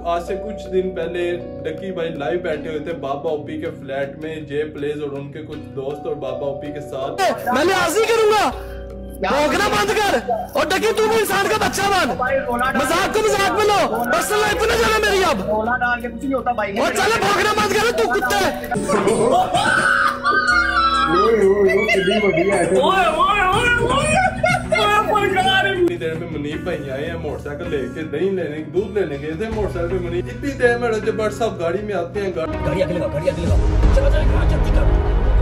आज से कुछ दिन पहले डक्की भाई लाइव बैठे हुए थे बाबा ओपी के फ्लैट में, जे प्लेज और उनके कुछ दोस्त और बाबा ओपी के साथ। मैं लिहाज नहीं करूंगा, भौंकना बंद कर। और डक्की तू भी इंसान का बच्चा बन, मजाक को मजाक में लो, पर्सनल लाइफ में ना जाना मेरी। अब कुछ नहीं होता भाई, और चले भौंकना बंद कर, तू कुत्ता है। इतनी देर में मुनीब भाई आए हैं मोटरसाइकिल लेके, दही लेने दूध लेने गए थे मोटरसाइकिल पे। मुनीब इतनी देर में रजब भट्ट साहब गाड़ी में आते हैं। गाड़ी आगे लगाओ, गाड़ी आगे लगाओ, चलो चलो जल्दी कर।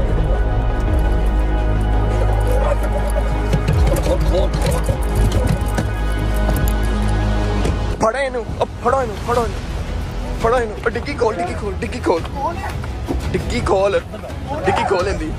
फड़ा इनू, अब फड़ो इनू, फड़ो इनू, फड़ो इनू। डिग्गी खोल, डिग्गी खोल, डिग्गी खोल, डिग्गी खोल, डिग्गी खोल इंदी।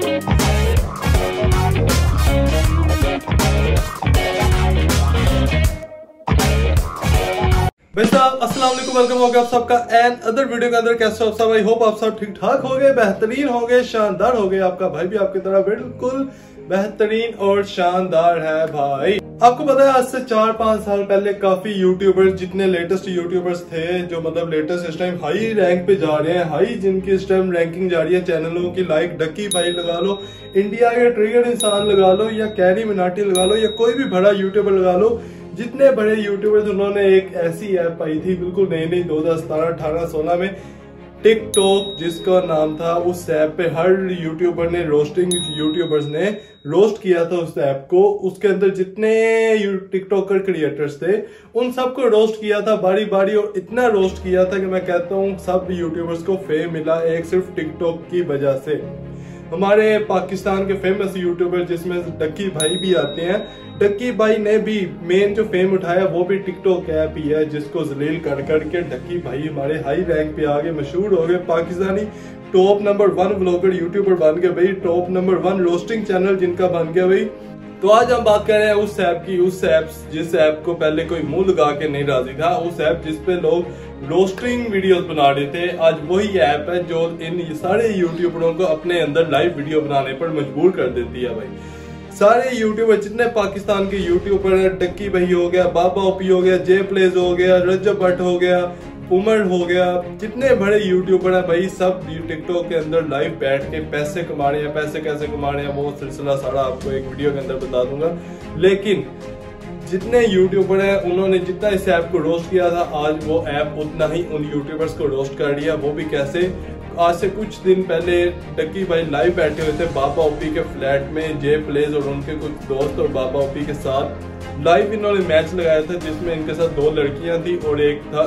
भाई साहब अस्सलाम वालेकुम, वेलकम हो गया आप सबका एंड अदर वीडियो के अंदर। कैसे हो आप सब? आई होप आप सब ठीक ठाक हो गए, बेहतरीन हो गए, शानदार हो गए। आपका भाई भी आपकी तरह बिल्कुल बेहतरीन और शानदार है भाई। आपको पता है आज से 4-5 साल पहले काफी यूट्यूबर्स, जितने लेटेस्ट यूट्यूबर्स थे जो मतलब लेटेस्ट इस टाइम हाई रैंक पे जा रहे हैं, हाई जिनकी इस टाइम रैंकिंग जा रही है चैनलों की, लाइक डक्की भाई लगा लो, इंडिया के ट्रिगर इंसान लगा लो, या कैरी मिनाटी लगा लो, या कोई भी बड़ा यूट्यूबर लगा लो। जितने बड़े यूट्यूबर्स, उन्होंने एक ऐसी ऐप आई थी बिल्कुल नई नई 2017, 18, 16 में, टिकटॉक जिसका नाम था। उस ऐप पे हर यूट्यूबर ने, रोस्टिंग यूट्यूबर्स ने रोस्ट किया था उस ऐप को। उसके अंदर जितने टिकटॉकर क्रिएटर्स थे उन सबको रोस्ट किया था बारी बारी, और इतना रोस्ट किया था कि मैं कहता हूँ सब यूट्यूबर्स को फेम मिला एक सिर्फ टिकटॉक की वजह से। हमारे पाकिस्तान के फेमस यूट्यूबर जिसमें डक्की भाई भी आते हैं, डक्की भाई ने भी मेन जो फेम उठाया वो भी टिकटॉक ऐप ही है, जिसको जलील कर करके डक्की भाई हमारे हाई रैंक पे आ गए, मशहूर हो गए, Pakistani top number 1 vlogger YouTuber बन गए भाई, टॉप नंबर 1 रोस्टिंग चैनल जिनका बन गया भाई। तो आज हम बात कर रहे हैं उस ऐप की, उस ऐप जिस ऐप को पहले कोई मुंह लगा के नहीं राजी था, उस ऐप जिसपे लोग रोस्टिंग वीडियोस बना रहे थे। आज वही ऐप है जो इन सारे यूट्यूबरों को अपने अंदर लाइव वीडियो बनाने पर मजबूर कर देती है भाई। सारे यूट्यूबर जितने पाकिस्तान के यूट्यूबर हैं, डक्की भाई हो गया, बाबा ओपी हो गया, जे प्लेज हो गया, रजब भट्ट हो गया, उमर हो गया, जितने बड़े यूट्यूबर हैं भाई, सब टिकटॉक के अंदर लाइव बैठ के पैसे कमा रहे हैं। पैसे कैसे कमा रहे हैं वो सिलसिला सारा आपको एक वीडियो के अंदर बता दूंगा। लेकिन जितने यूट्यूबर हैं उन्होंने जितना इस ऐप को रोस्ट किया था, आज वो ऐप उतना ही उन यूट्यूबर्स को रोस्ट कर दिया। वो भी कैसे? आज से कुछ दिन पहले डक्की भाई लाइव बैठे हुए थे बाबा ओपी के फ्लैट में, जे प्लेज और उनके कुछ दोस्त और बाबा ओपी के साथ लाइव इन्होंने मैच लगाया था, जिसमें इनके साथ 2 लड़कियां थी और एक था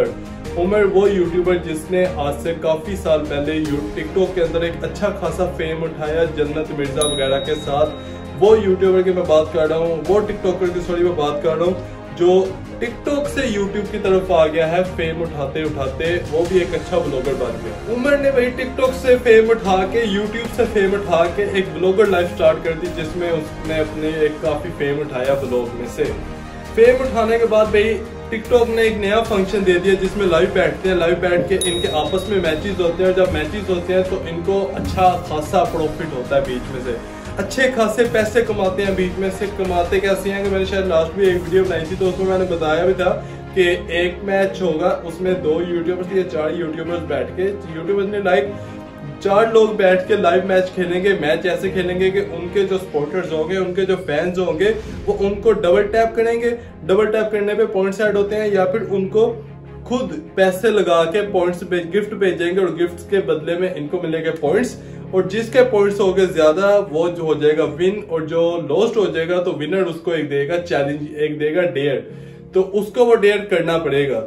उमर वो यूट्यूबर जिसने आज से काफी साल पहले टिकटॉक के अंदर एक अच्छा खासा फेम उठाया जन्नत मिर्जा वगैरह के साथ। वो यूट्यूबर की मैं बात कर रहा हूँ, वो टिकटॉकर की सॉरी मैं बात कर रहा हूँ जो टिकटॉक से यूट्यूब की तरफ आ गया है फेम उठाते उठाते, वो भी एक अच्छा ब्लॉगर बन गया। उमर ने भाई टिकटॉक से फेम उठा के, यूट्यूब से फेम उठा के एक ब्लॉगर लाइफ स्टार्ट कर दी, जिसमें उसने अपने एक काफी फेम उठाया ब्लॉग में से। फेम उठाने के बाद भाई टिकटॉक ने एक नया फंक्शन दे दिया जिसमें लाइव बैठते हैं, लाइव बैठ के इनके आपस में मैचेस होते हैं, और जब मैचेस होते हैं तो इनको अच्छा खासा प्रॉफिट होता है, बीच में से अच्छे खासे पैसे कमाते हैं। बीच में से कमाते कैसे हैं कि मैंने शायद लास्ट में एक वीडियो बनाई थी तो उसमें मैंने बताया भी था कि एक मैच होगा, उसमें 2 यूट्यूबर्स या 4 यूट्यूबर्स बैठ के, यूट्यूबर्स ने लाइक 4 लोग बैठ के लाइव मैच खेलेंगे। मैच ऐसे खेलेंगे कि उनके जो सपोर्टर्स होंगे, उनके जो फैंस होंगे, वो उनको डबल टैप करेंगे। डबल टैप करने पे पॉइंट्स ऐड होते हैं, या फिर उनको खुद पैसे लगा के पॉइंट्स पे गिफ्ट भेजेंगे और गिफ्ट्स के बदले में इनको मिलेंगे पॉइंट्स, और जिसके पॉइंट्स हो गए ज्यादा वो जो हो जाएगा विन, और जो लॉस्ट हो जाएगा तो विनर उसको एक देगा चैलेंज, एक देगा डेयर, तो उसको वो डेयर करना पड़ेगा।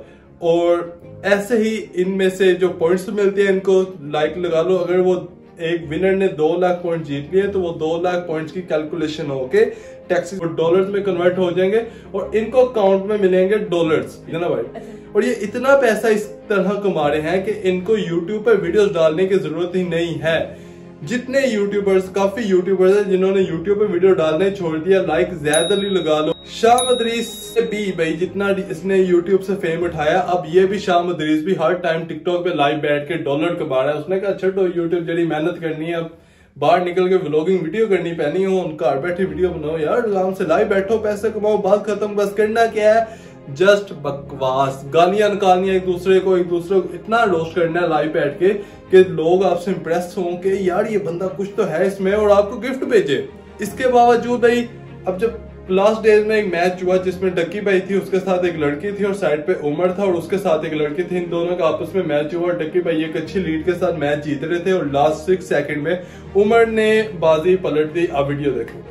और ऐसे ही इनमें से जो पॉइंट्स मिलते हैं इनको लाइक लगा लो, अगर वो एक विनर ने 2 लाख पॉइंट जीत लिए तो वो 2 लाख पॉइंट्स की कैलकुलेशन होके टैक्सेस डॉलर्स में कन्वर्ट हो जाएंगे और इनको अकाउंट में मिलेंगे डॉलर्स, है ना भाई। और ये इतना पैसा इस तरह कमा रहे हैं कि इनको यूट्यूब पर वीडियोस डालने की जरूरत ही नहीं है। जितने यूट्यूबर्स, काफी यूट्यूबर्स हैं जिन्होंने यूट्यूब पे वीडियो डालने छोड़ दिया, लाइक ज्यादा लगा लो। शाह मदरीस से भी भाई जितना इसने यूट्यूब से फेम उठाया, अब ये भी शाह मदरीस भी हर टाइम टिकटॉक पे लाइव बैठ के डॉलर कमा रहा है। उसने कहा अच्छा तो यूट्यूब जड़ी मेहनत करनी है, अब बाहर निकल के व्लॉगिंग वीडियो करनी पैनी हो, उनका घर बैठे वीडियो बनाओ यार, आराम से लाइव बैठो, पैसे कमाओ, बात खत्म। बस करना क्या है, जस्ट बकवास, गालियां निकालनी एक दूसरे को इतना रोस्ट करना है लाइव बैठ के कि लोग आपसे इंप्रेस हों कि यार ये बंदा कुछ तो है इसमें, और आपको गिफ्ट भेजे। इसके बावजूद भाई अब जब लास्ट डेज में एक मैच हुआ जिसमें डक्की भाई थी, उसके साथ एक लड़की थी और साइड पे उमर था और उसके साथ एक लड़की थी, इन दोनों का आपस में मैच हुआ और डक्की भाई एक अच्छी लीड के साथ मैच जीत रहे थे और लास्ट 6 सेकंड में उमर ने बाजी पलट दी। अब वीडियो देखो।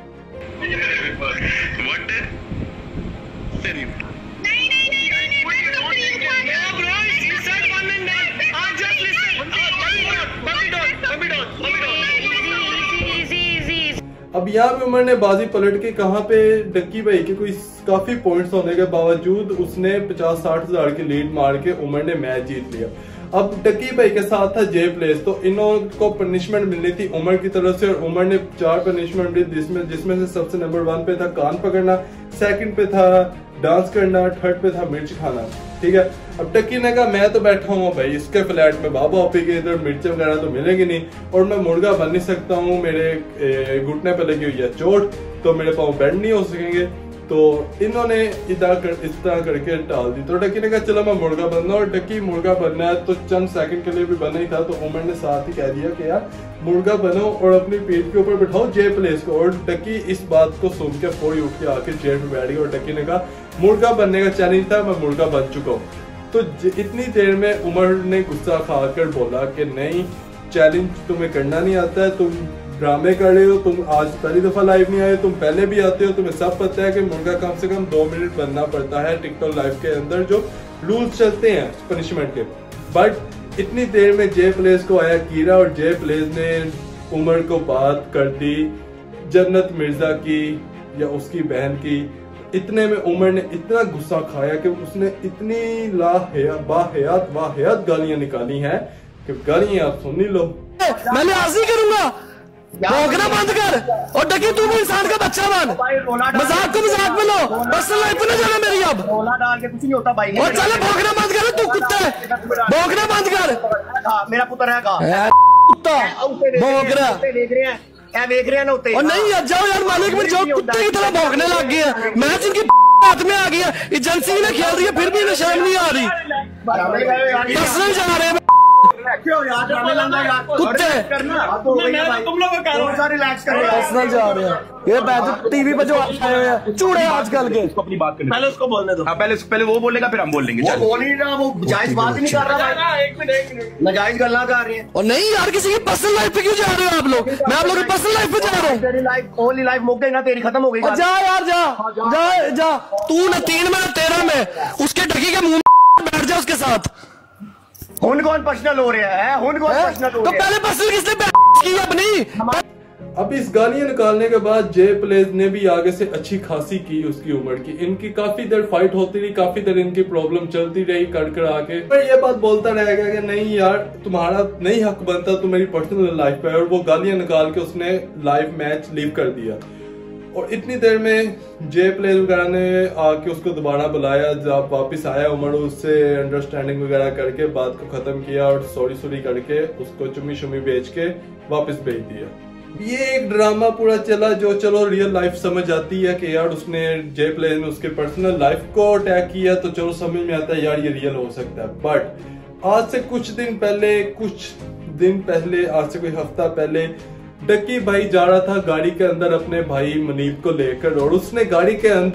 अब यहाँ पे उमर ने बाजी पलट के कहाँ पे डक्की भाई के कोई काफी पॉइंट्स होने के बावजूद उसने 50-60 हजार की लीड मार के उमर ने मैच जीत लिया। अब डक्की भाई के साथ था जे प्लेस, तो इन्हों को पनिशमेंट मिलनी थी उमर की तरफ से और उमर ने 4 पनिशमेंट दी, जिसमें से सबसे नंबर 1 पे था कान पकड़ना, सेकंड पे था डांस करना, थर्ड पे था मिर्च खाना। ठीक है, अब डक्की ने कहा मैं तो बैठा हूँ भाई इसके फ्लैट में बाबा ओपी के, इधर मिर्च वगैरह तो मिलेगी नहीं और मैं मुर्गा बन नहीं सकता हूँ, मेरे घुटने पे लगी हुई है चोट, तो मेरे पाँव बेंड नहीं हो सकेंगे। तो इन्होंने इस तरह करके टाल दी। तो डक्की ने कहा चलो मैं मुर्गा बनना, और डक्की मुर्गा बनना है तो चंद सेकंड के लिए भी बना ही था, तो उमर ने साथ ही कह दिया कि यार मुर्गा बनो और अपनी पीठ के ऊपर बिठाओ जे प्लेस को। और डक्की इस बात को सुन के फोड़ी उठ के आके चेयर पे बैठ गई और डक्की ने कहा मुर्गा बनने का चैलेंज था, मैं मुर्गा बन चुका हूँ। तो इतनी देर में उमर ने गुस्सा खाकर बोला कि नहीं, चैलेंज तुम्हें करना नहीं आता है, तुम ड्रामे कर रहे हो, तुम आज पहली दफा लाइव नहीं आए, तुम पहले भी आते हो, तुम्हें सब पता है कि मुर्गा कम से कम 2 मिनट बनना पड़ता है टिकटॉक लाइव के अंदर जो रूल्स चलते हैं पनिशमेंट के। बट इतनी देर में जे प्लेस को आया कीरा और जे प्लेस ने उमर को बात कर दी जन्नत मिर्जा की या उसकी बहन की। इतने में उमर ने इतना गुस्सा खाया कि उसने इतनी वाहियात गालियां निकाली हैं कि गालियां आप सुन ही लो। मैं लिहाज नहीं करूंगा, भौंकना बंद कर और डक्की तू भी इंसान का बच्चा बन, मजाक को मजाक में लो, पर्सनल लाइफ में ना जाना मेरी। अब कुछ नहीं होता भाई, और चले भौंकना बंद कर, तू कुत्ता है, भौंकना बंद कर। मेरा पुत्र है कुत्ता भौंक रहा देख रहे हैं, क्या देख रहे हैं ना उते। और नहीं यार जाओ यार मालिक में जाओ, कुत्ते की तरह भौंकने लग गए हैं। मैच इनकी हाथ में आ गया, एजेंसी ने खेल रही है फिर भी इन्हें शर्म नहीं आ रही, पर्सनल जा रहे हैं कुत्ते, तुम लोग रिलैक्स कर पर्सनल जा रहे हैं। ये बैठ टीवी पे जो आए हुए हैं चूड़े आजकल के, अपनी बात करनी, पहले उसको बोलने दो। पहले वो बोलेगा फिर हम बोल लेंगे। वो बोल ही रहा, वो जायज बात ही नहीं कर रहा, एक मिनट नाजायज गल्ला कर रहे हैं। और नहीं यार किसी की पर्सनल लाइफ पे क्यों जा रहे हो आप लोग, मैं आप लोगों की पर्सनल लाइफ पे जा रहा हूँ। तेरी लाइफ ओनली लाइफ मुक गई ना, तेरी खत्म हो गई। जा यार जा तू ना 3 में 13 में उसके डकी के मुंह में बैठ जा उसके साथ। हुन कौन पर्सनल हो रहा है, हुन कौन पर्सनल हो तो रहा है? पहले पर्सनल किसने की अपनी। अब इस गालियां निकालने के बाद जे प्लेस ने भी आगे से अच्छी खासी की उसकी उम्र की। इनकी काफी देर फाइट होती रही, काफी देर इनकी प्रॉब्लम चलती रही कर आके, पर ये बात बोलता रहेगा कि नहीं यार तुम्हारा नहीं हक बनता तुम्हारी पर्सनल लाइफ पे, और वो गालियां निकाल के उसने लाइव मैच लीव कर दिया। और इतनी देर में जे प्लेस वगैरह ने आके उसको दोबारा बुलाया, जब वापस आया उमर उससे अंडरस्टैंडिंग वगैरह करके बात को खत्म किया और सॉरी करके उसको चुम्मी शुम्मी बेच के वापस भेज दिया। ये एक ड्रामा पूरा चला जो चलो रियल लाइफ समझ आती है कि यार उसने जे प्लेस ने उसके पर्सनल लाइफ को अटैक किया तो चलो समझ में आता है यार ये रियल हो सकता है। बट आज से कुछ दिन पहले आज से कोई हफ्ता पहले डक्की भाई जा रहा था गाड़ी के अंदर अपने भाई मनीब को लेकर, और उसने गाड़ी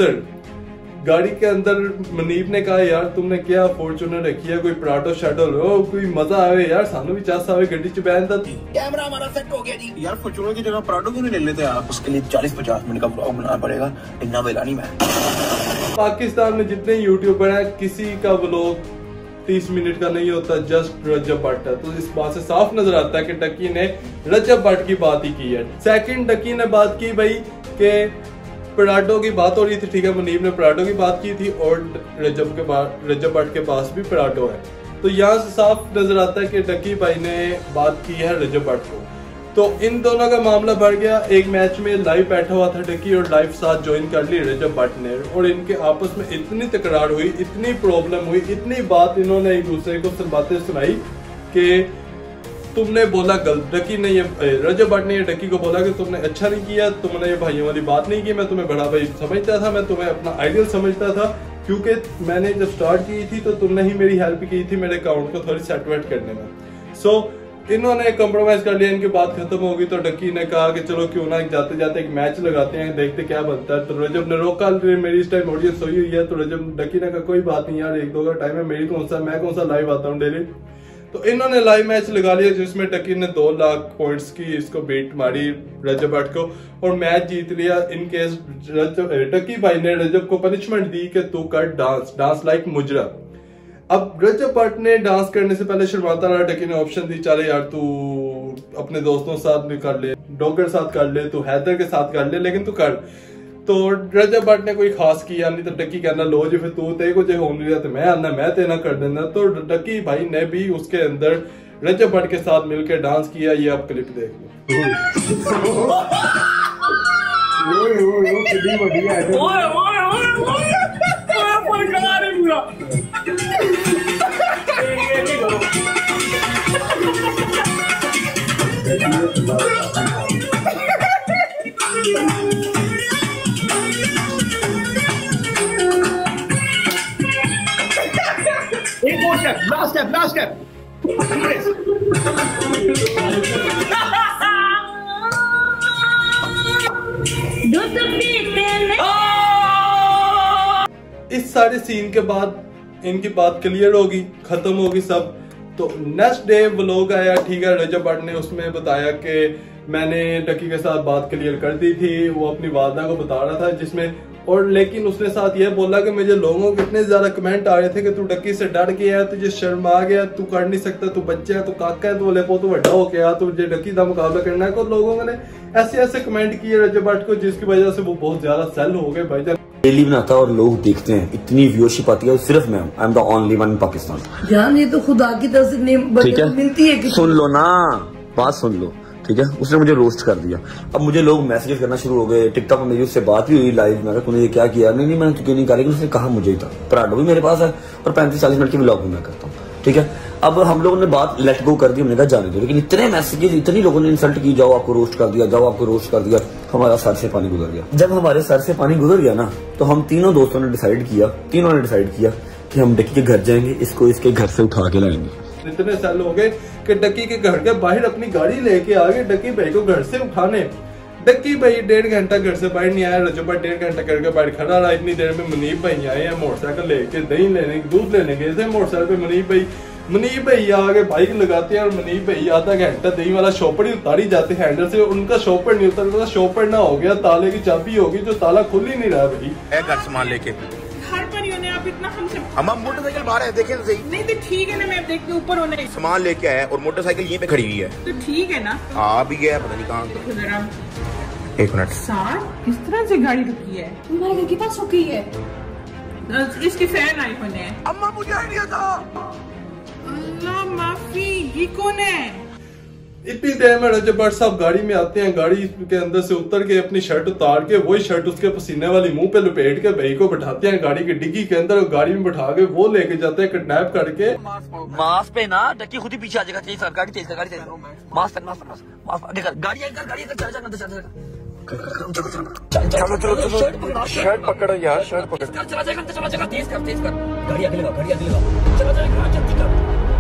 के अंदर मनीब ने कहा यार तुमने क्या फॉर्च्यूनर रखी है, कोई पराठो शाटो लो, कोई मजा आवे यार, सानू भी चास आवे गड्डी च बैन था। कैमरा हमारा सेट हो गया जी। यार फॉर्च्यूनर की जगह पराठो क्यों नहीं ले लेते आप? उसके लिए 40-50 मिनट का ब्लॉग बनाना पड़ेगा, इतना वेला नहीं मैं। पाकिस्तान में जितने यूट्यूबर हैं किसी का व्लॉग 30 मिनट का नहीं होता, जस्ट रजब भट्ट है। तो इस बात से साफ नजर आता है कि डक्की ने रजब भट्ट की बात ही की है। सेकंड डक्की ने बात की भाई के पराठों की बात हो रही थी, ठीक है, मुनीब ने पराठों की बात की थी और रजब भट्ट के पास भी पराठो है। तो यहाँ से साफ नजर आता है कि डक्की भाई ने बात की है रजब भट्ट को। तो इन दोनों का मामला बढ़ गया। एक मैच में लाइव बैठा हुआ था डक्की और लाइव साथ ज्वाइन कर ली रजब भट्ट ने, और इनके आपस में इतनी तकरार हुई, इतनी प्रॉब्लम हुई, इतनी बात इन्होंने एक दूसरे को बातें सुनाई कि तुमने बोला गलत, डक्की ने ये रजब भट्ट ने ये डक्की को बोला कि तुमने अच्छा नहीं किया, तुमने ये भाइयों वाली बात नहीं की, मैं तुम्हें बड़ा भाई समझता था, मैं तुम्हें अपना आइडियल समझता था, क्योंकि मैंने जब स्टार्ट की थी तो तुमने ही मेरी हेल्प की थी मेरे अकाउंट को थोड़ी सेट वेट करने में। सो इन्होंने कॉम्प्रोमाइज कर लिया, इनकी बात खत्म होगी तो डक्की ने कहा कि चलो क्यों ना जाते जाते एक मैच लगाते हैं, देखते क्या बनता है। तो रजब ने रोका, मेरी इस टाइम ऑडियंस सोई हुई है, तो रजब डक्की ने कहा कोई बात नहीं यार, 1-2 का टाइम है, मेरी मैं कौन सा लाइव आता हूँ डेली। तो इन्होंने लाइव मैच लगा लिया जिसमें डक्की ने 2 लाख पॉइंट्स की इसको बीट मारी रजब भट्ट को और मैच जीत लिया। इन केस डक्की भाई ने रजब को पनिशमेंट दी कि तू कर डांस लाइक मुजरा। अब रजब भट्ट ने डांस करने से पहले शर्माता रहा, डक्की ने ऑप्शन दी चले यार तू अपने दोस्तों के साथ भी कर ले, डॉगर साथ कर ले, तू हैदर के साथ कर ले, लेकिन तू कर। तो रजब भट्ट ने कोई खास किया नहीं, तो डक्की कहना लो जी फिर तू ते को जो हो नहीं रहा तो मैं आना, मैं तेना कर देना। तो डक्की भाई ने भी उसके अंदर रजब भट्ट के साथ मिलकर डांस किया। ये आप क्लिप देख एक और स्टेप, लास्ट स्टेप। इस सारे सीन के बाद इनकी बात क्लियर होगी, खत्म होगी सब। तो नेक्स्ट डे व्लॉग आया, ठीक है। रजब भट्ट ने उसमें बताया कि मैंने डक्की के साथ बात क्लियर कर दी थी, वो अपनी वालदा को बता रहा था जिसमें, और लेकिन उसने साथ ये बोला कि मुझे लोगों के इतने ज्यादा कमेंट आ रहे थे कि तू डक्की से डर गया है, तुझे शर्म आ गया, तू कर नहीं सकता, तू बच्चा है, तू काका है, तू लेपो, तू बड़ा हो गया, तुझे डक्की का मुकाबला करना है। तो लोगों ने ऐसे कमेंट किए रजब भट्ट को, जिसकी वजह से वो बहुत ज्यादा सेल हो गए। भाईजान डेली बनाता और लोग देखते हैं, इतनी व्यूअरशिप आती है, सिर्फ मैं I am the only one in Pakistan. जान ये तो खुदा की तरफ से मिलती है। सुन लो ना, बात सुन लो, ठीक है। उसने मुझे रोस्ट कर दिया। अब मुझे लोग मैसेजेस करना शुरू हो गए, टिकटॉक में मेरी उससे बात भी हुई लाइव में, तूने ये क्या किया? नहीं मैंने तो क्यों नहीं कहा, लेकिन उसने कहा मुझे ही था। पराठो भी मेरे पास है और 35-40 मिनट की व्लॉग भी मैं करता हूँ, ठीक है। अब हम लोगों ने बात लेट गो कर दी, हमने कहा जाने दो, लेकिन इतने मैसेजेस, इतनी लोगों ने इंसल्ट की, जाओ आपको रोस्ट कर दिया, जाओ आपको रोस्ट कर दिया, हमारा सर से पानी गुजर गया। जब हमारे सर से पानी गुजर गया ना, तो हम तीनों दोस्तों ने डिसाइड किया कि हम डक्की के घर जाएंगे, इसको इसके घर से उठा के लाएंगे। इतने साल हो गए कि डक्की के घर के बाहर अपनी गाड़ी लेके आ गए डक्की भाई को घर से उठाने। डक्की भाई 1.5 घंटा घर से बाहर नहीं आया, रजब भट्ट 1.5 घंटा करके बाहर खड़ा रहा। इतनी देर में मुनीब भाई आए हैं मोटरसाइकिल लेके, दही लेने दूध लेने गए थे मोटरसाइकिल पे। मुनीब भाई आगे बाइक लगाते हैं और मुनीब भाई आधा घंटा दही वाला शॉपर ही उतारी जाते हैं हैंडल से, उनका शॉपर नहीं उतरता, शॉपर ना हो गया, ताले की चाबी होगी जो ताला खुल ही नहीं रहा भाई। घर सामान लेके घर पर ही होने, आप इतना हमसे हम मोटरसाइकिल बाहर है, देखे तो सही। नहीं तो ठीक है ना, मैं देखती ऊपर होने सामान लेके आया और मोटरसाइकिल यहीं पे खड़ी हुई है, तो ठीक है ना। आ भी गया, पता नहीं कहाँ। एक मिनट, किस तरह से गाड़ी रुकी है? तुम्हारे घर के पास रुकी है, इसकी फैन आईफोन है। अम्मा मुझे आइडिया था। अल्लाह माफी, ये कौन है? इतनी देर में रजब भट्ट साहब गाड़ी में आते हैं, गाड़ी के अंदर से उतर के अपनी शर्ट उतार के वही शर्ट उसके पसीने वाली मुंह पे लपेट के भाई को बैठाते हैं गाड़ी की डिग्गी के अंदर, गाड़ी में बैठा के वो लेके जाते हैं किडनैप करके। मास्क पे ना डक्की खुद ही पीछे आ जाएगा, तेज कर गाड़ी, तेज कर गाड़ी, तेज कर मास्क कर, गाड़ी चलो शर्ट पकड़ो यार, शर्ट पकड़, चला जाएगा, तेज कर गाड़ी आगे लगा, चला जाएगा, जल्दी कर।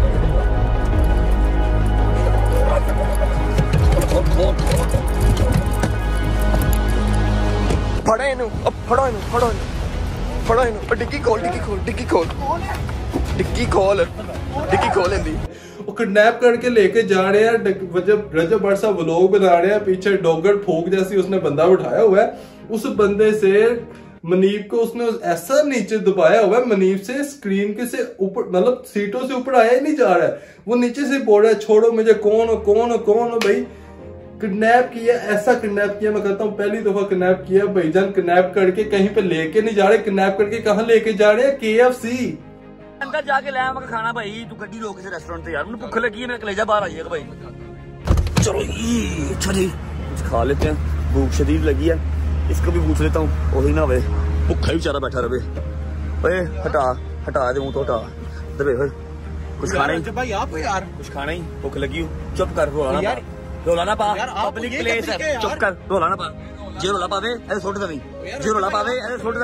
फड़ो इनू, डिग्गी खोल इंदी। वो किडनैप करके लेके जा रहे हैं। रजब भट्ट साहब व्लॉग बना रहे हैं, पीछे डॉगर फूक जैसी उसने बंदा उठाया हुआ है। उस बंदे से मनीब को उसने ऐसा नीचे दबाया हुआ है, मनीब से स्क्रीन के से ऊपर, मतलब सीटों से ऊपर आया ही नहीं जा रहा है, वो नीचे से बोल रहा है छोड़ो मुझे, कौन हो भाई। किडनैप किया, ऐसा किडनैप किया, मैं कहता हूँ पहली दफा किडनैप किया भाईजान। किडनैप करके कहीं पे लेके नहीं जा रहे, किडनैप करके कहाँ लेके जा रहे हैं? KFC अंदर जाके ले आया खाना भाई, तू गड्डी रोक के रेस्टोरेंट से यार, मुझे भूख लगी है, मेरा कलेजा बाहर आइएगा भाई। चलो अच्छा जी कुछ खा लेते हैं, भूख शदीद लगी है, इसको भी पूछ लेता हूँ, वही ना वे भूखा ही बेचारा बैठा रहे। ओए हटा दे मुँह तो, हटा दबे कुछ खाना ही भाई, आप यार कुछ खाना ही, भूख लगी हो, चुप कर, रोला ना पा, पब्लिक प्लेस है, चुप कर, रोला ना पा, जे रोला पावे ऐसे छोड़ दे, जे रोला पावे ऐसे छोड़ दे।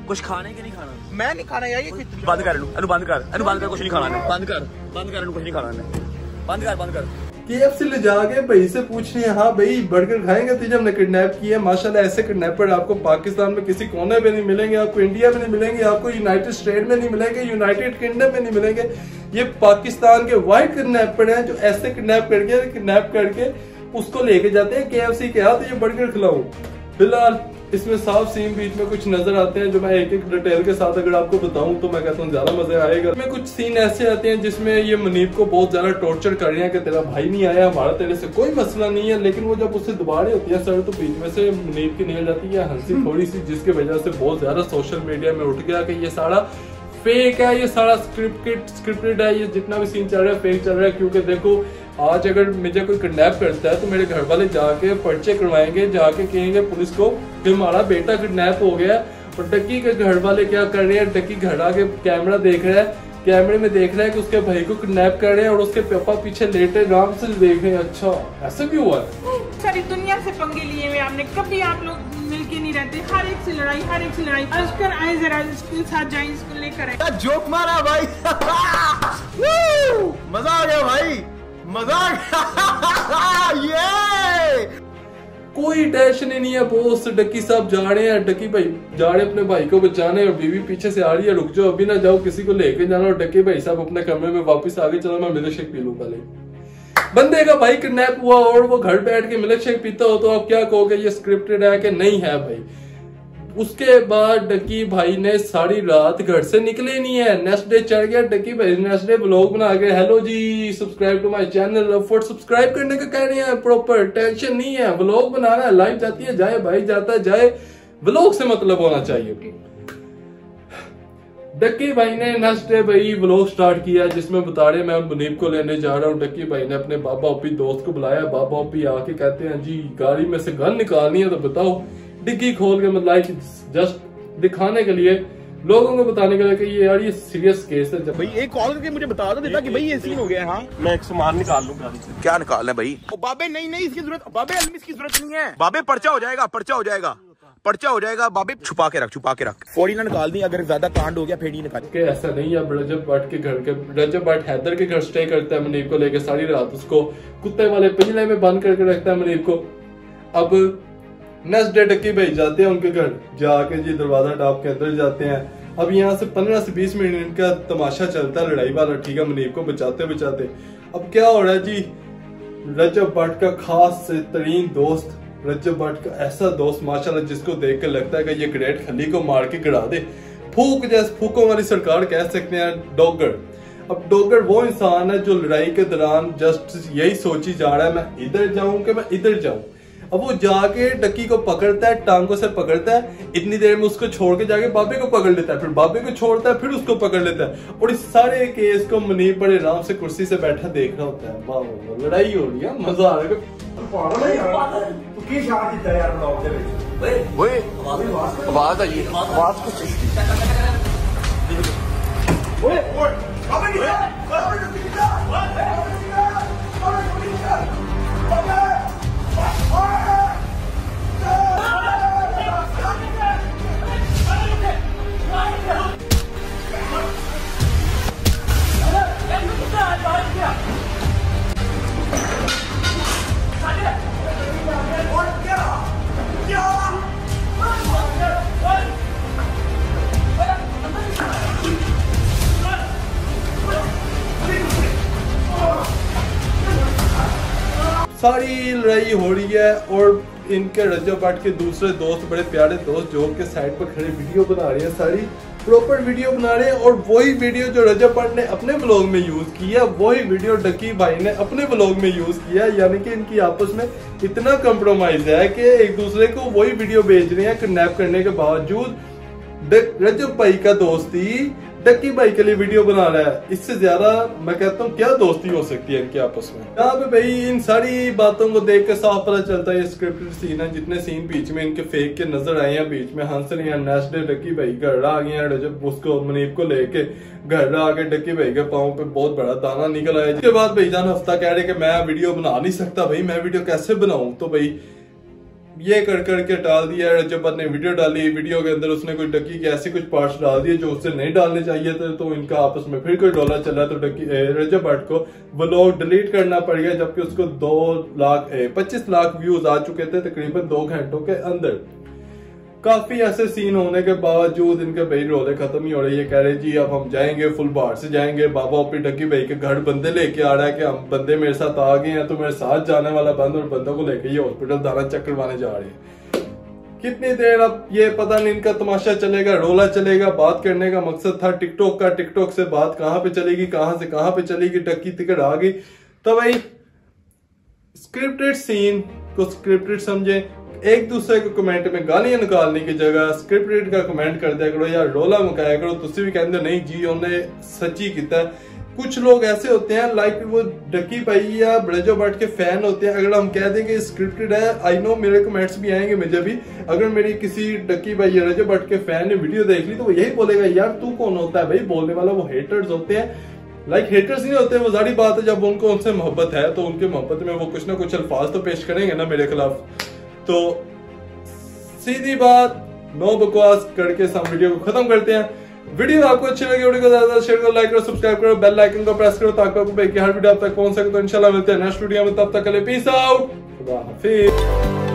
कुछ खाने के नहीं खाना? मैं नहीं खाना यार, ये बंद कर, बंद कर, कुछ नहीं खाना, बंद कर, कुछ नहीं खाना, बंद कर। KFC ले जाके भाई से पूछ रही है, हाँ भाई बर्गर खाएंगे? तुझे हमने किडनैप किया है। माशाल्लाह ऐसे किडनैपर आपको पाकिस्तान में किसी कोने में नहीं मिलेंगे, आपको इंडिया में नहीं मिलेंगे, आपको यूनाइटेड स्टेट में नहीं मिलेंगे, यूनाइटेड किंगडम में नहीं मिलेंगे। ये पाकिस्तान के वाइट किडनैपर हैं जो ऐसे किडनैप करके उसको लेके जाते हैं KFC के हाथ, ये बर्गर खिलाऊं। फिलहाल इसमें साफ सीन बीच में कुछ नजर आते हैं जो मैं एक एक डिटेल के साथ अगर आपको बताऊं तो मैं कहता हूं ज्यादा मजा आएगा। इसमें कुछ सीन ऐसे आते हैं जिसमें ये मुनीब को बहुत ज्यादा टॉर्चर कर रहे हैं कि तेरा भाई नहीं आया, हमारा तेरे से कोई मसला नहीं है। लेकिन वो जब उससे दोबारा होती है सर तो बीच में से मुनीब की निकल जाती है हंसी थोड़ी सी, जिसकी वजह से बहुत ज्यादा सोशल मीडिया में उठ गया कि ये सारा फेक है, ये सारा स्क्रिप्टेड है, ये जितना भी सीन चल रहा है फेक चल रहा है। क्योंकि देखो आज अगर मुझे कोई किडनैप करता है तो मेरे घर वाले जाके पर्चे करवाएंगे, जाके कहेंगे पुलिस को कि हमारा बेटा किडनैप हो गया। और डक्की के घर वाले क्या कर रहे हैं, डक्की घर आके कैमरा देख रहा है, कैमरे में देख रहा है कि उसके भाई को किडनैप कर रहे हैं और उसके पापा पीछे लेटे आराम से देख रहे हैं। अच्छा ऐसा भी हुआ है? सारी दुनिया से पंगे लिए हुए आपने, कभी आप लोग मिलके नहीं रहते, हर एक से लड़ाई। अजकर आए जरा इसके साथ जाए, इसको लेकर आए। जोक मारा भाई मजा आ गया भाई, मजा आ गया। ये कोई टेंशन ही नहीं है बॉस, डक्की साहब जा रहे हैं, डक्की भाई जा रहे हैं अपने भाई को बचाने और बीवी पीछे से आ रही है, रुक जाओ अभी ना जाओ, किसी को लेके जाना। और डक्की भाई साहब अपने कमरे में वापस आ गए, चलो मैं मिल्क शेक पी लूं पहले। बंदे का भाई किडनैप हुआ और वो घर बैठ के मिल्क शेक पीता हो तो आप क्या कहोगे, ये स्क्रिप्टेड है कि नहीं है भाई? उसके बाद डक्की भाई ने सारी रात घर से निकले नहीं है, नेक्स्ट डे चढ़ गया डक्की भाई, नेक्स्ट डे व्लॉग बना के हेलो जी subscribe to my channel, for subscribe करने का कह रहे हैं, प्रॉपर टेंशन नहीं है, व्लॉग बनाना है, लाइव जाती है जाए भाई, जाता है जाए, व्लॉग से मतलब होना चाहिए। डक्की भाई ने नेक्स्ट डे भाई व्लॉग स्टार्ट किया जिसमें बता रहे मैं मुनीब को लेने जा रहा हूँ। डक्की भाई ने अपने बाबा ओपी दोस्त को बुलाया, बाबा ओपी आके कहते हैं जी गाड़ी में से गन निकालनी है तो बताओ। डिग्गी खोल के मतलब जस्ट दिखाने के लिए, लोगों को बताने के लिए कि ये यार ये सीरियस केस है। जब भाई एक कॉल करके मुझे बता दो देता कि भाई ये सीन हो गया है। हाँ मैं एक सामान निकाल लूँ गाड़ी से। क्या निकालना है भाई? ओ बाबे नहीं इसकी जरूरत, बाबे अलमी इसकी जरूरत नहीं है, बाबे पर्चा हो जाएगा, बाबे छुपा के रख, फोड़ी ना निकाल दी, अगर ज्यादा कांड हो गया फेड़ी निकाल के। ऐसा नहीं है, रजब भट्ट के घर के, रजब भट्ट हैदर के घर स्टे करता है मुनीब को लेके, सारी रात उसको कुत्ते वाले पिंजरे में बंद करके रखता है मुनीब को। अब नेक्स्ट डे डक्की भाई जाते हैं उनके घर, जाके जी दरवाजा टाप के अंदर जाते हैं। अब यहाँ से 15 से 20 मिनट का तमाशा चलता है लड़ाई वाला, ठीक है, मुनीब को बचाते। अब क्या हो रहा है जी, रजब भट्ट का खास तरीन दोस्त, रजब भट्ट का ऐसा दोस्त माशाल्लाह जिसको देख कर लगता है कि ये ग्रेट खली को मार के गिरा दे, फूक जैसे फूकों वाली सरकार कह सकते हैं, डॉगर। अब डॉगर वो इंसान है जो लड़ाई के दौरान जस्ट यही सोची जा रहा है मैं इधर जाऊं कि मैं इधर जाऊं। अब वो जाके डक्की को पकड़ता है, टांगों से पकड़ता है, इतनी देर में उसको छोड़ के जाके बाबे को पकड़ लेता है, फिर बाबे को छोड़ता है, फिर उसको पकड़ लेता है। और इस सारे केस को मुनीब बड़े आराम से कुर्सी से बैठा देख रहा होता है। वाह लड़ाई हो रही है, मजा आ रहा है। आवाज आई, आवाज कुछ सारी लड़ाई हो रही है और इनके रजब भट्ट के दूसरे दोस्त, बड़े प्यारे दोस्त जो के साइड पर खड़े वीडियो बना रहे हैं, सारी प्रॉपर वीडियो बना रहे हैं। और वही वीडियो जो रजब भट्ट ने अपने व्लॉग में यूज किया, वही वीडियो डक्की भाई ने अपने व्लॉग में यूज किया। यानी कि इनकी आपस में इतना कंप्रोमाइज है कि एक दूसरे को वही वीडियो भेज रहे हैं। किडनैप करने के बावजूद रजब भाई का दोस्ती डक्की भाई के लिए वीडियो बना रहा है। इससे ज्यादा मैं कहता हूँ क्या दोस्ती हो सकती है इनके आपस में। यहाँ पे भाई इन सारी बातों को देख के साफ पता चलता है ये स्क्रिप्टेड सीन है। जितने सीन बीच में इनके फेक के नजर आए हैं, बीच में हंस रहे हैं, नेक्स्ट डे डक्की भाई घर आ गए हैं, जब उसको मुनीब को लेके घर आके डक्की भाई के पाँव पे बहुत बड़ा दाना निकल आया। जिसके बाद भाईजान हफ्ता कह रहे कि मैं वीडियो बना नहीं सकता, भाई मैं वीडियो कैसे बनाऊं। तो भाई ये कर करके डाल दिया। रजब भट्ट ने वीडियो डाली, वीडियो के अंदर उसने कोई डक्की के ऐसे कुछ पार्ट्स डाल दिए जो उससे नहीं डालने चाहिए थे, तो इनका आपस में फिर कोई डोला चला, तो रजब भट्ट को व्लॉग डिलीट करना पड़ गया, जबकि उसको 25 लाख व्यूज आ चुके थे तकरीबन 2 घंटों के अंदर। काफी ऐसे सीन होने के बावजूद इनके भाई रोले खत्म नहीं हो रहे। ये कह रहे जी अब हम जाएंगे, फुल बाहर से जाएंगे, बाबा अपनी डग्गी भाई के घर बंदे लेके आ रहा है कि हम बंदे मेरे साथ आ गए हैं, तो मेरे साथ जाने वाला बंद, और बंदों को लेके ये हॉस्पिटल दाना चक्कर मारने जा रहे हैं। कितनी देर अब ये पता नहीं इनका तमाशा चलेगा, रोला चलेगा। बात करने का मकसद था टिकटॉक का, टिकटॉक से बात कहां पे चलेगी, कहां से कहां पे चलेगी, डक्की टिकट आ गई। तो भाई स्क्रिप्टेड सीन को स्क्रिप्टेड समझे, एक दूसरे को कमेंट में गालियां निकालने की जगह स्क्रिप्टेड का कमेंट कर दिया करो, यार रोला मुकाया करो। तुसी भी कहते नहीं जी उन्हें सच्ची किया। कुछ लोग ऐसे होते हैं लाइक वो डक्की भाई या रजब भट्ट के फैन होते हैं, अगर हम कह दें कि स्क्रिप्टेड है, आई नो मेरे कमेंट्स भी आएंगे मुझे भी, अगर मेरी किसी डक्की भाई या रजब भट्ट के फैन ने वीडियो देख ली तो वो यही बोलेगा यार तू कौन होता है भाई बोलने वाला। वो हेटर्स होते हैं, लाइक हेटर्स नहीं होते, वो जारी बात है जब उनको उनसे मोहब्बत है तो उनके मोहब्बत में वो कुछ ना कुछ अल्फाज तो पेश करेंगे ना मेरे खिलाफ। तो सीधी बात, नो बकवास करके हम वीडियो को खत्म करते हैं। वीडियो आपको अच्छी लगी, वीडियो को ज्यादा शेयर करो, लाइक करो, सब्सक्राइब करो, बेल आइकन को प्रेस करो ताकि आपको हर वीडियो आप तक पहुंच सके। तो इंशाल्लाह मिलते हैं नेक्स्ट वीडियो में, तब तक के लिए पीस आउट, खुदा हाफिज।